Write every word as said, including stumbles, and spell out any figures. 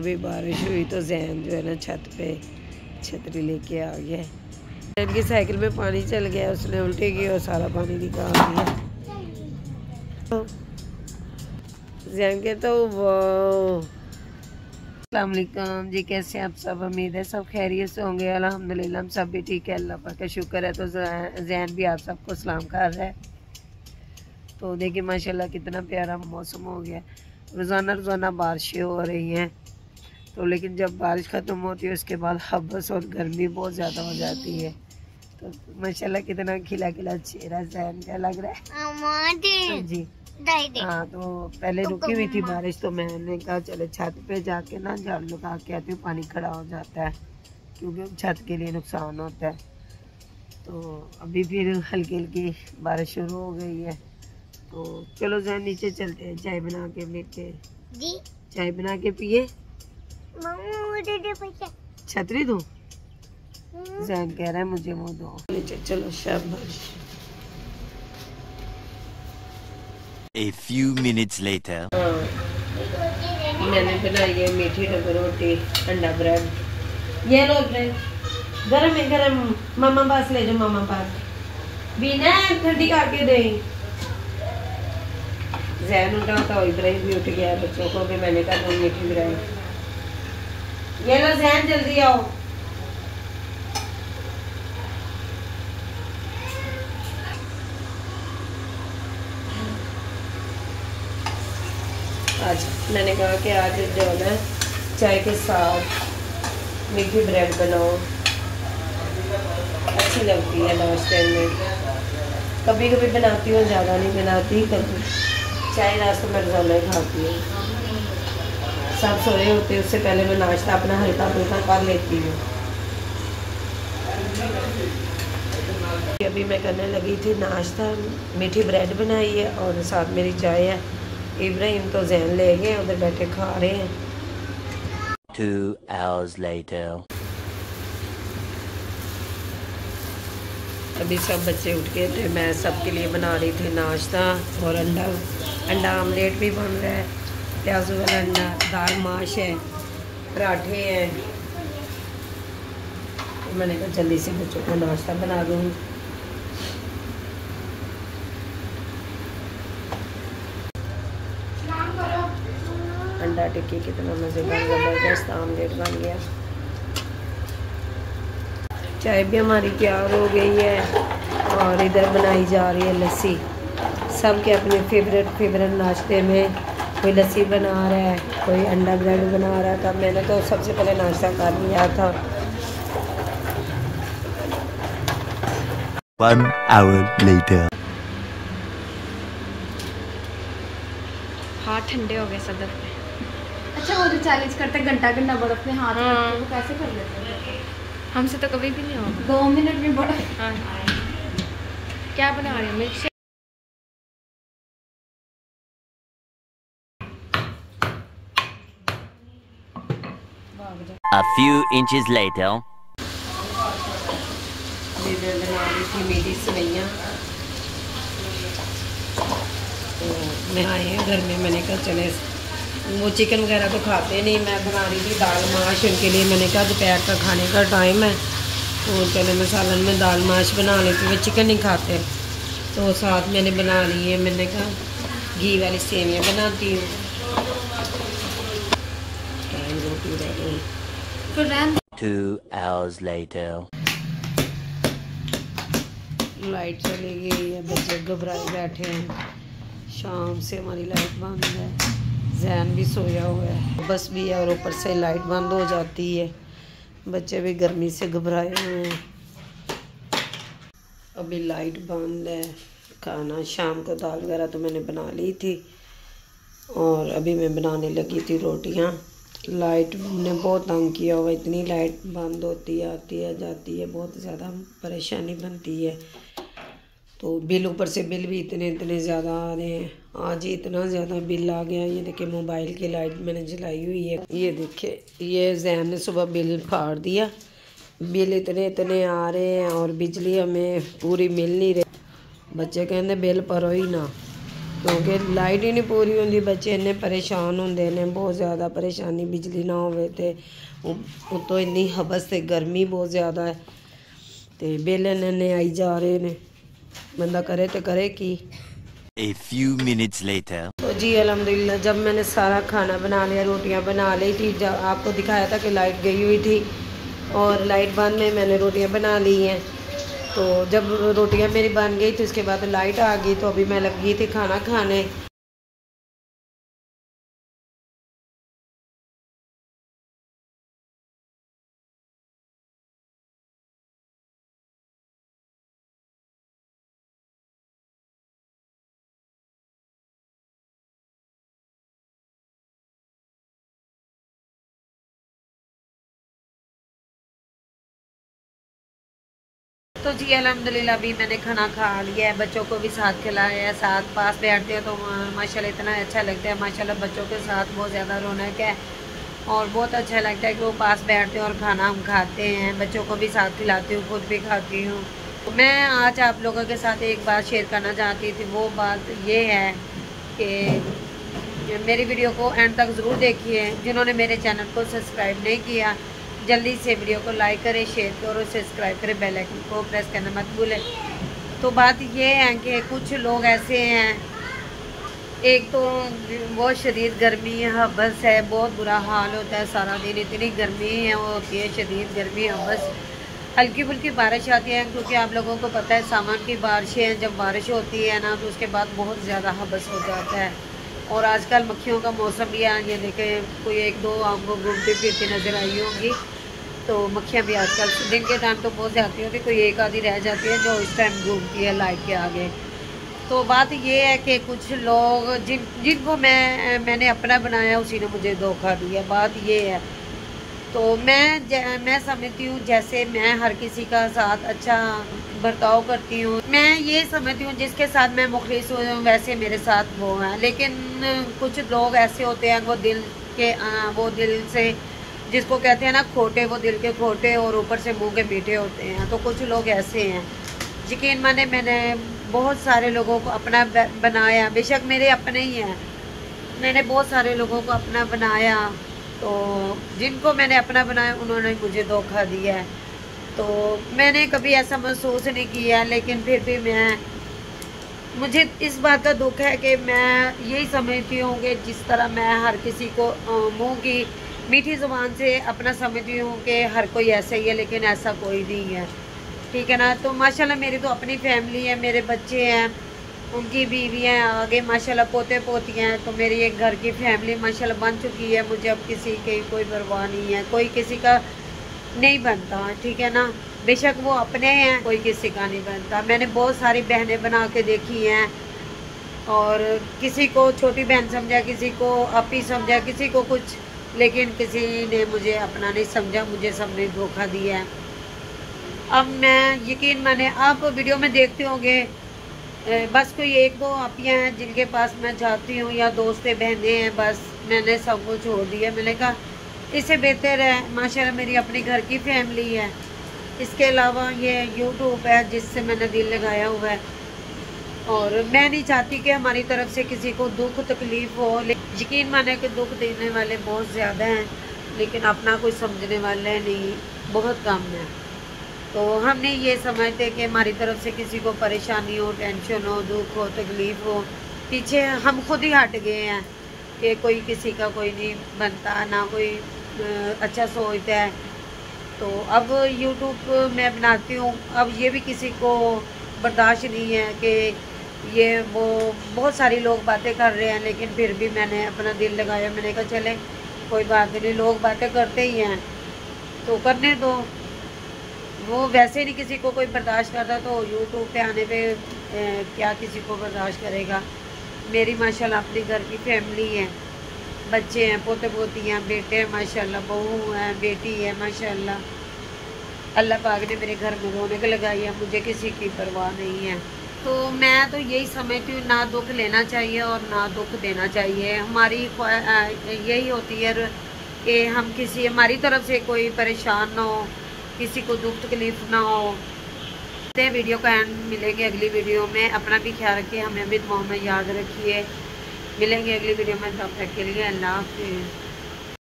अभी बारिश हुई तो जैन जो है ना छत पे छतरी लेके आ गया। जैन की साइकिल में पानी चल गया, उसने उल्टी की और सारा पानी निकाल दिया। जैन के तो वो अस्सलाम वालेकुम जी, कैसे आप सब? उम्मीद है सब खैरियत से होंगे। अल्हम्दुलिल्लाह हम सब भी ठीक है, अल्लाह पाक का शुक्र है। तो जैन भी आप सबको सलाम कर रहा है। तो देखिए माशाल्लाह कितना प्यारा मौसम हो गया। रोज़ाना रोज़ाना बारिशें हो रही हैं, तो लेकिन जब बारिश ख़त्म होती है उसके बाद हब्बस और गर्मी बहुत ज़्यादा हो जाती है। तो माशाल्लाह कितना खिला खिला चेहरा जैन का लग रहा है जी। हाँ, तो पहले रुकी हुई थी बारिश, तो मैंने कहा चले छत पे जाके ना झाड़ू लगा के आती हूँ, पानी खड़ा हो जाता है क्योंकि छत के लिए नुकसान होता है। तो अभी फिर हल्की हल्की बारिश शुरू हो गई है, तो चलो जरा नीचे चलते हैं, चाय बना के पीते जी। चाय बना के पिए। छतरी दो, जैन कह रहा है मुझे वो दो। नीचे चलो, शाबाश। A few minutes later. हाँ, मैंने बनाई है मीठी डबल रोटी, अंडा ब्रेड। ये लो ब्रेड, गरम है गरम। मामा पास ले जाओ, मामा पास बिना ठंडी करके दे। जैन उठा तो इब्राहिम भी उठ गया, बच्चों को भी मैंने कहा दो मीठी ब्रेड। ये लो जैन, जल्दी आओ। आज मैंने कहा कि आज जो है ना चाय के साथ मीठी ब्रेड बनाओ, अच्छी लगती है नाश्ते में। कभी कभी बनाती हूँ, ज़्यादा नहीं बनाती। कभी चाय नाश्ते में रोज़ाना ही खाती हूँ। सब सोए होते हैं, उससे पहले मैं नाश्ता अपना हल्का फुल्का कर लेती हूँ। अभी मैं करने लगी थी नाश्ता, मीठी ब्रेड बनाई है और साथ मेरी चाय है। इब्राहिम तो जैन ले गए, उधर बैठे खा रहे हैं। Two hours later. अभी सब बच्चे उठ गए थे, मैं सबके लिए बना रही थी नाश्ता और अंडा अंडा आमलेट भी बन रहा है, प्याजू वाला अंडा, दाल माश है, पराठे हैं। तो मैंने कहा जल्दी से बच्चों को नाश्ता बना दूँ। अंडा टिक्की कितना मज़ेदार ज़बरदस्त आमलेट बन गया। चाय भी हमारी तैयार हो गई है और इधर बनाई जा रही है लस्सी। सब के अपने फेवरेट फेवरेट नाश्ते में कोई लस्सी बना रहा है, कोई अंडा ब्रेड बना रहा था। मैंने तो सबसे पहले नाश्ता कर लिया था। One hour later. हाथ ठंडे हो गए सदर में। अच्छा, वो जो चैलेंज करते हैं घंटा घंटा बर्फ में हाथ हाँ। वो कैसे कर लेते हैं? हमसे तो कभी भी नहीं होगा। दो मिनट में बर्फ। हाँ। क्या बना रहे हो? Milkshake. A few inches later. मैं बना रही थी मीठी सेवइयाँ। तो मैं आए हैं घर में, मैंने कहा चले, वो चिकन वगैरह तो खाते नहीं। मैं बना रही थी दाल माश उनके लिए। मैंने कहा दोपहर का खाने का टाइम है, तो चले मैं सालन में दाल माश बना लेती हूँ। वो चिकन नहीं खाते, तो साथ मैंने बना ली है। मैंने कहा घी वाली सेवियाँ बनाती हूँ। रोटी ready. Two hours later. Light चली गई है, बच्चे घबराए बैठे हैं। शाम से हमारी लाइट बंद है, जैन भी सोया हुआ है, बस भी है और ऊपर से लाइट बंद हो जाती है। बच्चे भी गर्मी से घबराए हुए हैं। अभी लाइट बंद है। खाना शाम को दाल वगैरह तो मैंने बना ली थी और अभी मैं बनाने लगी थी रोटियां। लाइट ने बहुत तंग किया हुआ, इतनी लाइट बंद होती है, आती है, जाती है, बहुत ज़्यादा परेशानी बनती है। तो बिल ऊपर से बिल भी इतने इतने ज़्यादा आ रहे हैं। आज ही इतना ज़्यादा बिल आ गया। ये देखिए मोबाइल की लाइट मैंने जलाई हुई है। ये देखिए, ये जैन ने सुबह बिल फाड़ दिया। बिल इतने इतने आ रहे हैं और बिजली हमें पूरी मिल नहीं रही। बच्चे कहते बिल भरो ही ना, क्योंकि लाइट ही नहीं पूरी होंगी, बच्चे इन्ने परेशान होंगे ने, बहुत ज़्यादा परेशानी, बिजली ना होवे ते उतों इन्नी हबस ते गर्मी बहुत ज़्यादा है, तो बिल इन्ने आई जा रहे ने, बंदा करे तो करे की। A few minutes later. तो जी अल्हम्दुलिल्लाह जब मैंने सारा खाना बना लिया, रोटियां बना ली थी, जब आपको दिखाया था कि लाइट गई हुई थी और लाइट बंद में मैंने रोटियां बना ली हैं। तो जब रोटियां मेरी बन गई तो उसके बाद लाइट आ गई, तो अभी मैं लगी थी खाना खाने। तो जी अल्हम्दुलिल्लाह अभी मैंने खाना खा लिया है, बच्चों को भी साथ खिलाया है, साथ पास बैठते हो तो माशाल्लाह इतना अच्छा लगता है। माशाल्लाह बच्चों के साथ बहुत ज़्यादा रौनक है और बहुत अच्छा लगता है कि वो पास बैठते हैं और खाना हम खाते हैं, बच्चों को भी साथ खिलाती हूँ, खुद भी खाती हूँ। तो मैं आज आप लोगों के साथ एक बात शेयर करना चाहती थी, वो बात ये है कि मेरी वीडियो को एंड तक ज़रूर देखिए। जिन्होंने मेरे चैनल को सब्सक्राइब नहीं किया, जल्दी से वीडियो को लाइक करें, शेयर करें और सब्सक्राइब करें, बेल आइकन को प्रेस करना मत भूलें। तो बात ये है कि कुछ लोग ऐसे हैं, एक तो बहुत शदीद गर्मी है, हबस है, बहुत बुरा हाल होता है, सारा दिन इतनी गर्मी है, वो होती है शदीद गर्मी, हबस। हल्की फुल्की बारिश आती है, क्योंकि आप लोगों को पता है सावन की बारिशें, जब बारिश होती है ना तो उसके बाद बहुत ज़्यादा हबस हो जाता है। और आजकल मक्खियों का मौसम भी है, ये देखें कोई एक दो आपको घूमती फिरती नज़र आई होंगी, तो मक्खियाँ भी आजकल दिन के टाइम तो बहुत ज़्यादा होती है, कोई एक आधी रह जाती है जो इस टाइम घूमती है लाइट के आगे। तो बात ये है कि कुछ लोग जिन जिनको मैं मैंने अपना बनाया उसी ने मुझे धोखा दिया, बात ये है। तो मैं मैं समझती हूँ जैसे मैं हर किसी का साथ अच्छा बर्ताव करती हूँ, मैं ये समझती हूँ जिसके साथ मैं मुखलिस हूँ वैसे मेरे साथ वो है। लेकिन कुछ लोग ऐसे होते हैं, वो दिल के आ, वो दिल से जिसको कहते हैं ना खोटे, वो दिल के खोटे और ऊपर से मुंह के मीठे होते हैं। तो कुछ लोग ऐसे हैं, यकीन माने मैंने बहुत सारे लोगों को अपना बनाया, बेशक मेरे अपने ही हैं, मैंने बहुत सारे लोगों को अपना बनाया, तो जिनको मैंने अपना बनाया उन्होंने मुझे धोखा दिया है। तो मैंने कभी ऐसा महसूस नहीं किया, लेकिन फिर भी मैं मुझे इस बात का दुख है कि मैं यही समझती हूँ कि जिस तरह मैं हर किसी को मुँह की मीठी ज़ुबान से अपना समझती हूँ कि हर कोई ऐसा ही है, लेकिन ऐसा कोई नहीं है, ठीक है ना। तो माशाल्लाह मेरी तो अपनी फैमिली है, मेरे बच्चे हैं, उनकी बीवियाँ हैं, आगे माशाल्लाह पोते पोतियाँ हैं, तो मेरी एक घर की फैमिली माशाल्लाह बन चुकी है। मुझे अब किसी की कोई परवाह नहीं है, कोई किसी का नहीं बनता, ठीक है ना। बेशक वो अपने हैं, कोई किसी का नहीं बनता। मैंने बहुत सारी बहनें बना के देखी हैं और किसी को छोटी बहन समझा, किसी को आपी समझा, किसी को कुछ, लेकिन किसी ने मुझे अपना नहीं समझा, मुझे सबने धोखा दिया है। अब मैं यकीन माने आप वीडियो में देखते होंगे, बस कोई एक दो आपियाँ हैं जिनके पास मैं जाती हूँ या दोस्तें बहनें हैं, बस मैंने सबको छोड़ दिया। मैंने कहा इससे बेहतर है माशाल्लाह मेरी अपनी घर की फैमिली है, इसके अलावा ये यूट्यूब है जिससे मैंने दिल लगाया हुआ है, और मैं नहीं चाहती कि हमारी तरफ से किसी को दुख तकलीफ़ हो। यकीन माने कि दुख देने वाले बहुत ज़्यादा हैं, लेकिन अपना कोई समझने वाले नहीं, बहुत कम है। तो हम नहीं ये समझते कि हमारी तरफ से किसी को परेशानी हो, टेंशन हो, दुख हो, तकलीफ़ हो, पीछे हम खुद ही हट गए हैं कि कोई किसी का कोई नहीं बनता, ना कोई अच्छा सोचता है। तो अब यूट्यूब मैं बनाती हूँ, अब ये भी किसी को बर्दाश्त नहीं है कि ये वो बहुत सारी लोग बातें कर रहे हैं, लेकिन फिर भी मैंने अपना दिल लगाया। मैंने कहा चले कोई बात नहीं, लोग बातें करते ही हैं तो करने दो। वो वैसे नहीं किसी को कोई बर्दाश्त करता, तो यूट्यूब पे आने पे ए, क्या किसी को बर्दाश्त करेगा। मेरी माशाल्लाह अपनी घर की फैमिली है, बच्चे हैं, पोते पोतियाँ, बेटे हैं माशाल्लाह, बहू हैं, बेटी है माशाल्लाह। अल्लाह पाक ने मेरे घर में रौनक लगाई है, मुझे किसी की परवाह नहीं है। तो मैं तो यही समझती हूँ, ना दुख लेना चाहिए और ना दुख देना चाहिए। हमारी यही होती है कि हम किसी हमारी तरफ से कोई परेशान ना हो, किसी को दुख तकलीफ़ ना हो, वीडियो का एंड मिलेंगे अगली वीडियो में। अपना भी ख्याल रखिए, हमें भी दुआओं में याद रखिए। मिलेंगे अगली वीडियो में, तब तक के लिए अल्लाह हाफिज़।